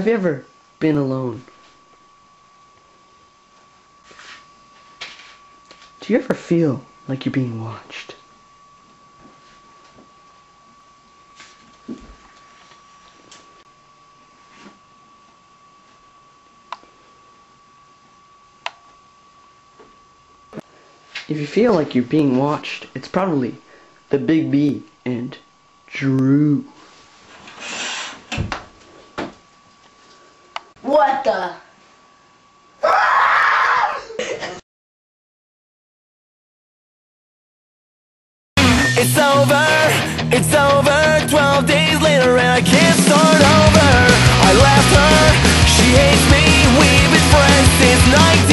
Have you ever been alone? Do you ever feel like you're being watched? If you feel like you're being watched, it's probably the Big B and Drew. What the? It's over, 12 days later and I can't start over. I left her, she hates me, we've been friends since 19